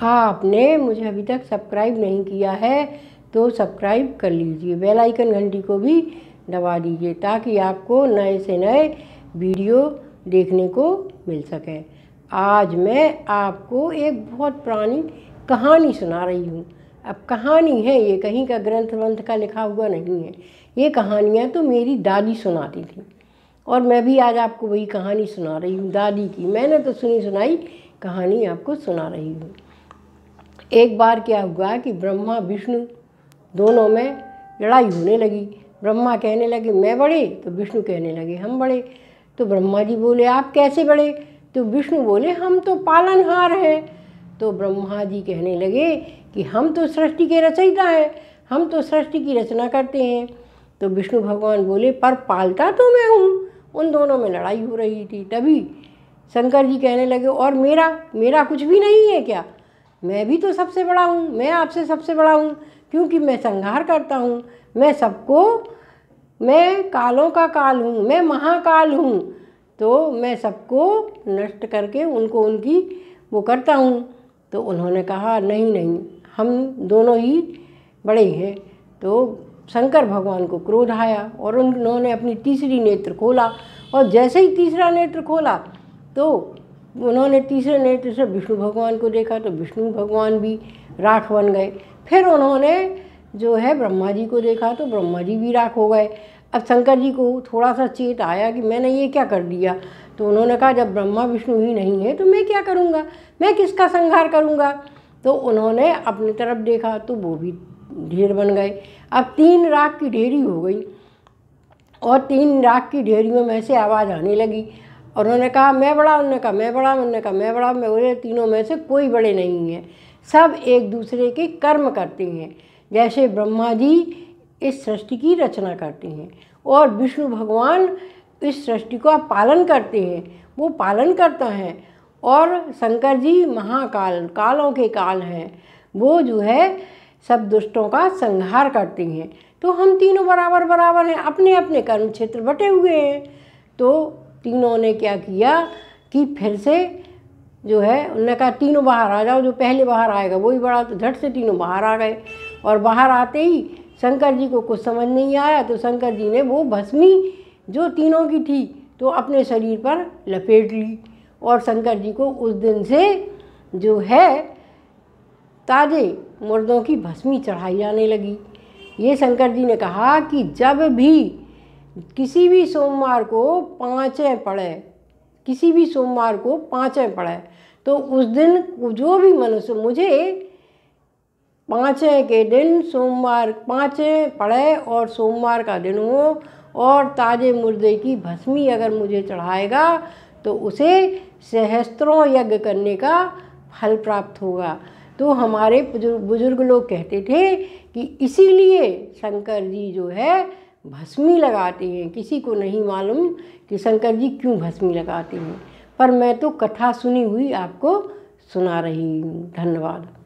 आपने मुझे अभी तक सब्सक्राइब नहीं किया है तो सब्सक्राइब कर लीजिए, बेल आइकन घंटी को भी दबा दीजिए ताकि आपको नए से नए वीडियो देखने को मिल सके। आज मैं आपको एक बहुत पुरानी कहानी सुना रही हूँ। अब कहानी है ये, कहीं का ग्रंथ वंथ का लिखा हुआ नहीं है। ये कहानियाँ तो मेरी दादी सुनाती थी और मैं भी आज आपको वही कहानी सुना रही हूँ दादी की। मैंने तो सुनी सुनाई कहानी आपको सुना रही हूँ। एक बार क्या हुआ कि ब्रह्मा विष्णु दोनों में लड़ाई होने लगी। ब्रह्मा कहने लगे मैं बड़े, तो विष्णु कहने लगे हम बड़े। तो ब्रह्मा जी बोले आप कैसे बड़े? तो विष्णु बोले हम तो पालनहार हैं। तो ब्रह्मा जी कहने लगे कि हम तो सृष्टि के रचयिता हैं, हम तो सृष्टि की रचना करते हैं। तो विष्णु भगवान बोले पर पालता तो मैं हूँ। उन दोनों में लड़ाई हो रही थी। तभी शंकर जी कहने लगे और मेरा कुछ भी नहीं है क्या? मैं भी तो सबसे बड़ा हूँ, मैं आपसे सबसे बड़ा हूँ क्योंकि मैं संहार करता हूँ। मैं कालों का काल हूँ, मैं महाकाल हूँ। तो मैं सबको नष्ट करके उनको उनकी वो करता हूँ। तो उन्होंने कहा नहीं, हम दोनों ही बड़े हैं। तो शंकर भगवान को क्रोध आया और उन्होंने अपनी तीसरी नेत्र खोला और जैसे ही तीसरा नेत्र खोला तो उन्होंने तीसरे नेत्र से विष्णु भगवान को देखा तो विष्णु भगवान भी राख बन गए। फिर उन्होंने जो है ब्रह्मा जी को देखा तो ब्रह्मा जी भी राख हो गए। अब शंकर जी को थोड़ा सा चेत आया कि मैंने ये क्या कर दिया। तो उन्होंने कहा जब ब्रह्मा विष्णु ही नहीं है तो मैं क्या करूँगा, मैं किसका संहार करूँगा। तो उन्होंने अपनी तरफ देखा तो वो भी ढेर बन गए। अब 3 राख की ढेरी हो गई और 3 राख की ढेरियों में से आवाज़ आने लगी। और उन्होंने कहा मैं बड़ा, उन्होंने कहा मैं बड़ा, उन्होंने कहा मैं बड़ा। मैं बोले तीनों में से कोई बड़े नहीं हैं, सब एक दूसरे के कर्म करते हैं। जैसे ब्रह्मा जी इस सृष्टि की रचना करते हैं और विष्णु भगवान इस सृष्टि का पालन करते हैं, वो पालन करता है। और शंकर जी महाकाल, कालों के काल हैं, वो जो है सब दुष्टों का संहार करते हैं। तो हम तीनों बराबर बराबर हैं, अपने अपने कर्म क्षेत्र बटे हुए हैं। तो तीनों ने क्या किया कि फिर से जो है उन्होंने कहा तीनों बाहर आ जाओ, जो पहले बाहर आएगा वही बड़ा। तो झट से तीनों बाहर आ गए और बाहर आते ही शंकर जी को कुछ समझ नहीं आया तो शंकर जी ने वो भस्मी जो तीनों की थी तो अपने शरीर पर लपेट ली। और शंकर जी को उस दिन से जो है ताजे मुर्दों की भस्मी चढ़ाई जाने लगी। ये शंकर जी ने कहा कि जब भी किसी भी सोमवार को 5 पड़े, किसी भी सोमवार को 5 पड़े तो उस दिन जो भी मनुष्य मुझे 5 के दिन सोमवार 5 पड़े और सोमवार का दिन हो और ताजे मुर्दे की भस्मी अगर मुझे चढ़ाएगा तो उसे सहस्त्रों यज्ञ करने का फल प्राप्त होगा। तो हमारे बुजुर्ग लोग कहते थे कि इसीलिए शंकर जी जो है भस्मी लगाते हैं। किसी को नहीं मालूम कि शंकर जी क्यों भस्मी लगाते हैं, पर मैं तो कथा सुनी हुई आपको सुना रही हूँ। धन्यवाद।